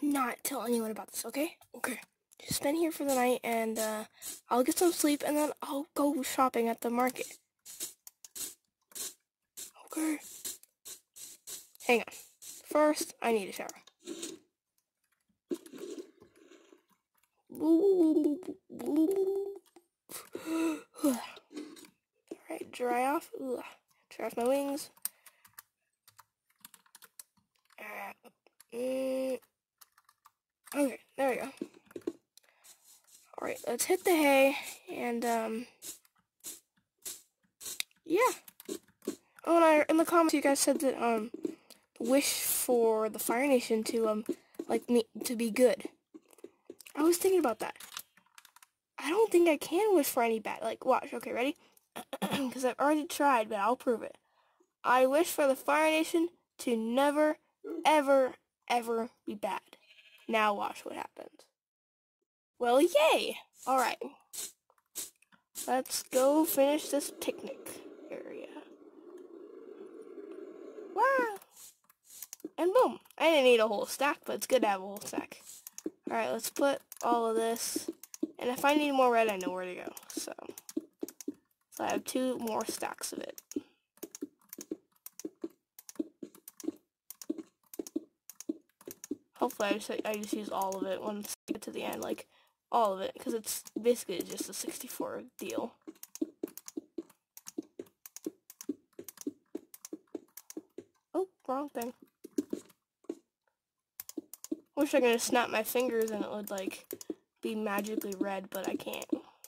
not tell anyone about this, okay? Okay. Just spend here for the night, and I'll get some sleep, and then I'll go shopping at the market. Okay. Hang on. First, I need a shower. Alright, dry off. Dry off my wings. Okay, there we go. Alright, let's hit the hay, and, yeah. Oh, and in the comments you guys said that, wish for the Fire Nation to, to be good. I was thinking about that. I don't think I can wish for any bad. Like, watch. Okay, ready? Because I've already tried, but I'll prove it. I wish for the Fire Nation to never, ever, ever be bad. Now watch what happens. Well, yay! Alright. Let's go finish this picnic area. Wow! And boom! I didn't need a whole stack, but it's good to have a whole stack. Alright, let's put all of this. And if I need more red, I know where to go. So I have 2 more stacks of it. Hopefully I just use all of it once I get to the end, like all of it, because it's basically just a 64 deal. Oh, wrong thing. Wish I could just snap my fingers and it would like be magically red, but I can't.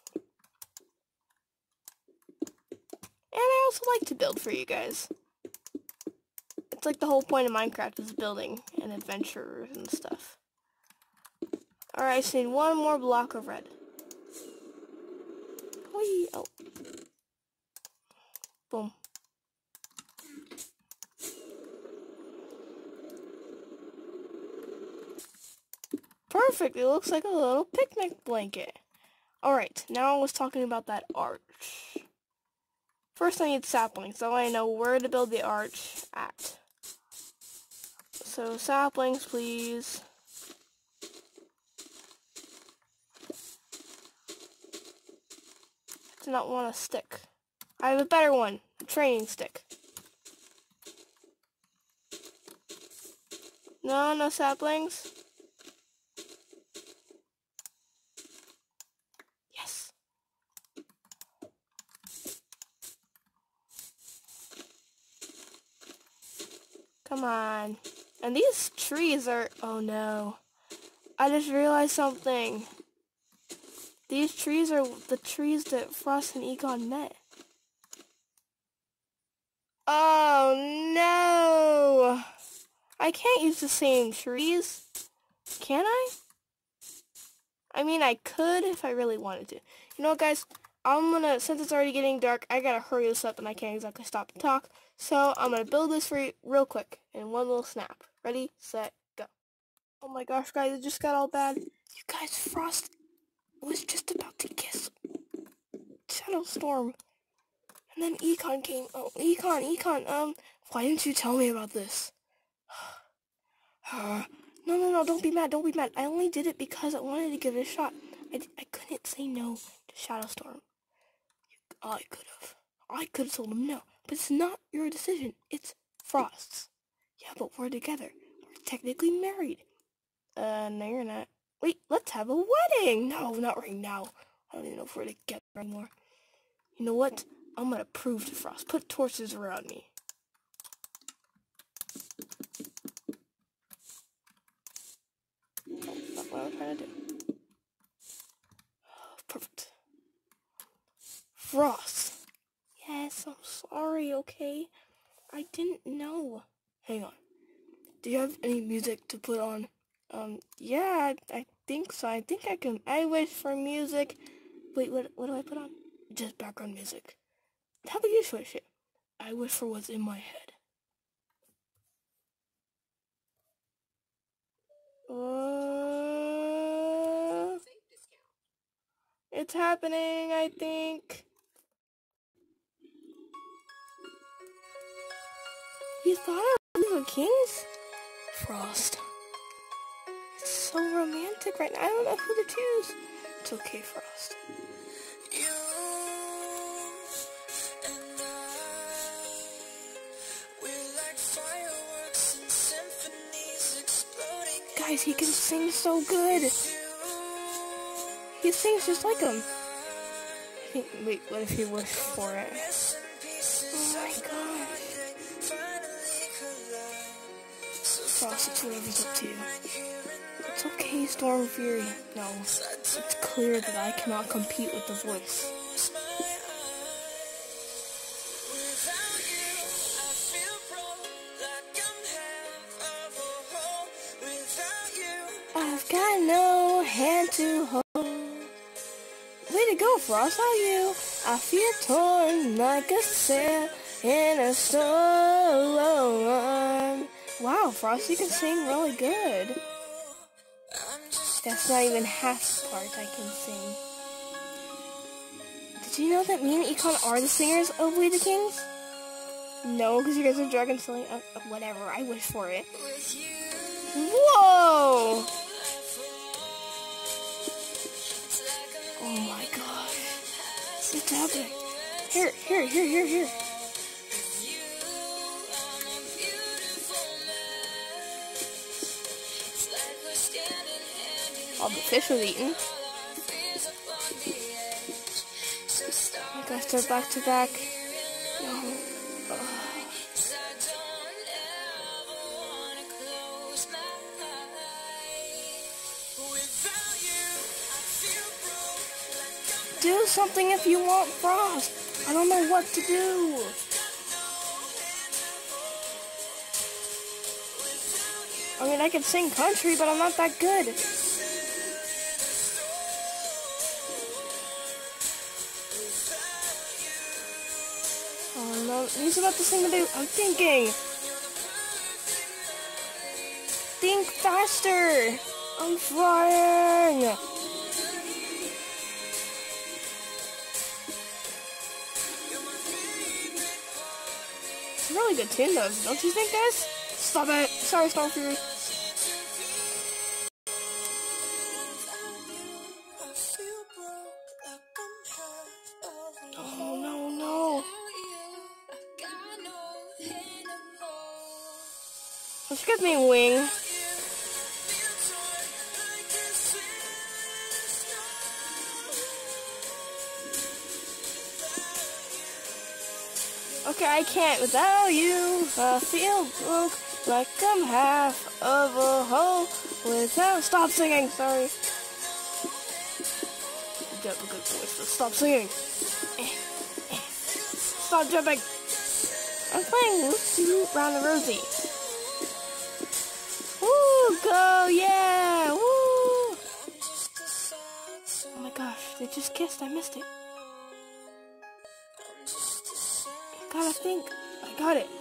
And I also like to build for you guys. It's like the whole point of Minecraft is building and adventures and stuff. Alright, I just need 1 more block of red. Whee! Oh. Boom. Perfect! It looks like a little picnic blanket. Alright, now I was talking about that arch. First I need saplings, so I know where to build the arch at. So saplings, please. I do not want a stick. I have a better one, a training stick. No saplings. Yes. Come on. And these trees are, oh no. I just realized something. These trees are the trees that Frost and Econ met. Oh no! I can't use the same trees. Can I? I mean, I could if I really wanted to. You know what, guys? Since it's already getting dark, I gotta hurry this up and I can't exactly stop and talk. So I'm gonna build this for you real quick in one little snap. Ready, set, go. Oh my gosh, guys, it just got all bad. You guys, Frost was just about to kiss Shadowstorm. And then Econ came. Oh, Econ, why didn't you tell me about this? No, don't be mad. I only did it because I wanted to give it a shot. I couldn't say no to Shadowstorm. I could have told him no, but it's not your decision. It's Frost's. Yeah, but we're together. We're technically married. No, you're not. Wait, let's have a wedding. No, not right now. I don't even know if we're together anymore. You know what? I'm gonna prove to Frost. Put torches around me. Oh, that's what I was trying to do. Perfect. Frost. Yes, I'm sorry, okay? I didn't know. Hang on. Do you have any music to put on? Yeah, I think so. I think I can. I wish for music. Wait, what do I put on? Just background music. How about you switch it? I wish for what's in my head. It's happening, I think. You thought I was the Kings? Frost. It's so romantic right now. I don't know who to choose. It's okay, Frost. Guys, he can sing so good. He sings just like him. Wait, what if he wished for it? Oh my gosh. Frost, it's whatever's up to you. It's okay, Storm Fury. No, it's clear that I cannot compete with the voice. I've got no hand to hold. Way to go, Frost, how you? I feel torn like a sail in a storm. Wow, Frost, you can sing really good. That's not even half the part I can sing. Did you know that me and Econ are the singers of We the Kings? No, because you guys are dragon slaying. Whatever, I wish for it. Whoa! Oh my gosh. What's happening? Here. All the fish was eaten. Oh my gosh, they're back to back. No. Do something if you want, Frost. I don't know what to do. I mean, I can sing country, but I'm not that good. Oh no, he's about to sing the baby. I'm thinking. Think faster. I'm flying. It's a really good tune, though, don't you think, guys? Stop it. Sorry, Storm Fury. Oh, no. Excuse me, Wing. Okay, I can't without you. I feel broke like I'm half of a hoe without. Stop singing. Sorry. You have a good voice, but stop singing. Stop jumping. I'm playing Loop Round the Rosie. Woo! Go! Yeah! Woo! Oh my gosh! They just kissed. I missed it. Gotta think. I got it.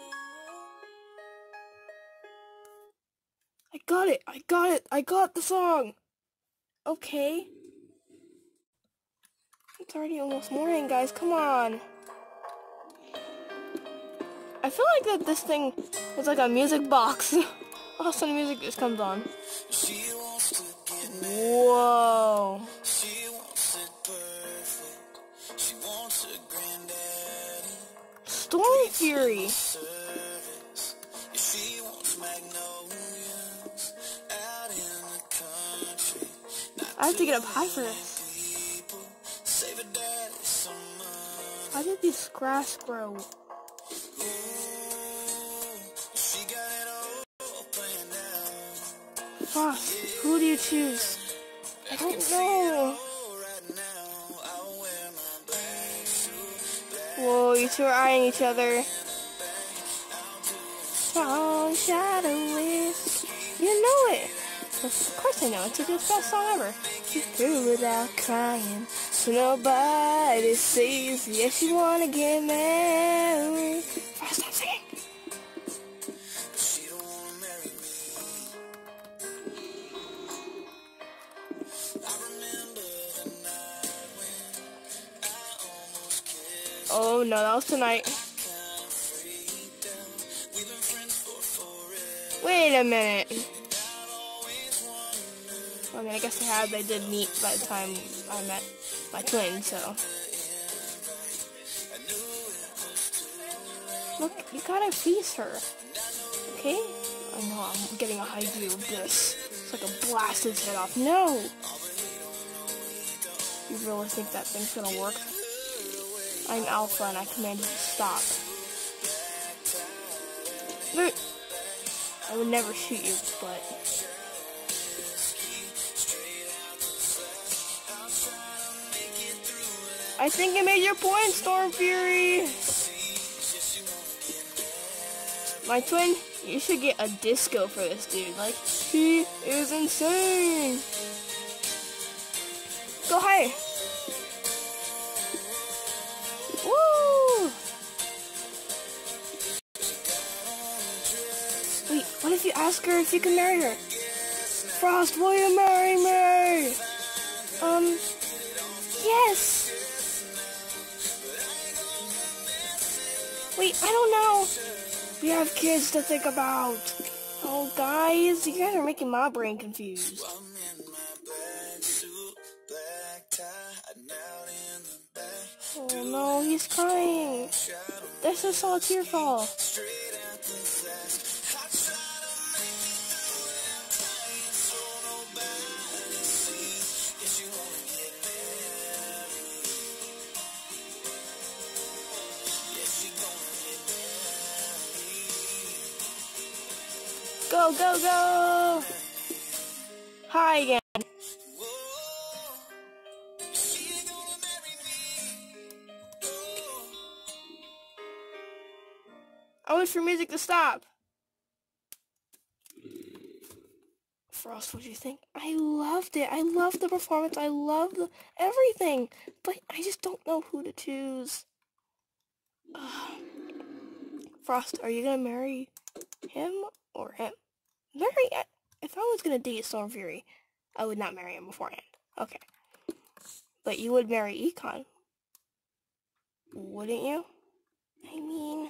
I got the song. Okay. It's already almost morning, guys. Come on. I feel like that this thing is like a music box. All of a sudden, music just comes on. Whoa. Storm Fury. I have to get up high for this. How did this grass grow? Frost, who do you choose? I don't know. Whoa, you two are eyeing each other. Strong shadow is. You know it. Of course I know. It's the best song ever. She's through without crying, so nobody sees. Yes, you wanna get married. Frost, stop singing. Oh no, that was tonight. Wait a minute. I mean, I guess they did meet by the time I met my twin, so. Look, you gotta face her, okay? I know, I'm getting a high view of this. It's like a blast his head off. No! You really think that thing's gonna work? I'm Alpha and I command you to stop. I would never shoot you, but... I think you made your point, Storm Fury! My twin, you should get a disco for this dude. Like, he is insane! Go higher! Woo! Wait, what if you ask her if you can marry her? Frost, will you marry me? Yes! Wait, I don't know. We have kids to think about. Oh, guys, you guys are making my brain confused. Oh no, he's crying. This is all a tear fall. Go, go, go! Hi again. I wait for music to stop. Frost, what do you think? I loved it. I loved the performance. I loved everything. But I just don't know who to choose. Frost, are you gonna marry him or him? If I was gonna date Storm Fury, I would not marry him beforehand. Okay. But you would marry Econ, wouldn't you? I mean,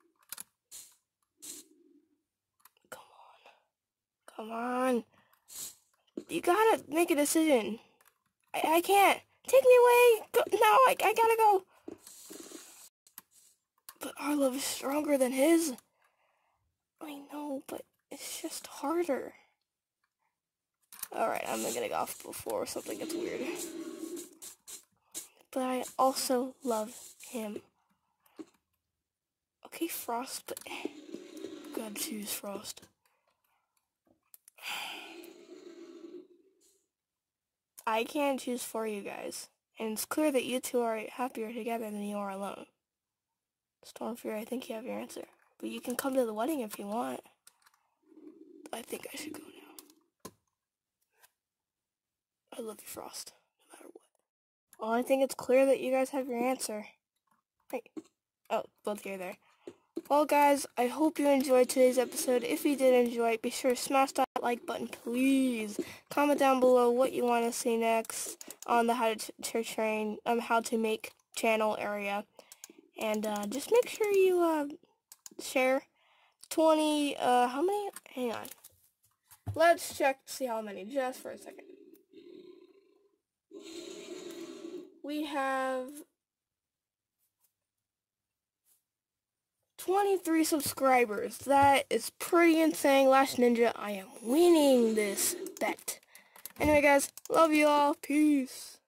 come on. You gotta make a decision. I can't. Take me away. Go, no, I gotta go. But our love is stronger than his. I know, but it's just harder. Alright, I'm gonna get off before something gets weird. But I also love him. Okay, Frost, but... gotta choose Frost. I can't choose for you guys. And it's clear that you two are happier together than you are alone. Storm Fury, I think you have your answer. But you can come to the wedding if you want. I think I should go now. I love you, Frost, no matter what. Well, I think it's clear that you guys have your answer. Right. Oh, both here there. Well, guys, I hope you enjoyed today's episode. If you did enjoy it, be sure to smash that like button, please. Comment down below what you want to see next on the how to make channel area. And just make sure you share 20, how many? Hang on. Let's check to see how many, just for a second. We have 23 subscribers. That is pretty insane. Lash Ninja, I am winning this bet. Anyway, guys, love you all. Peace.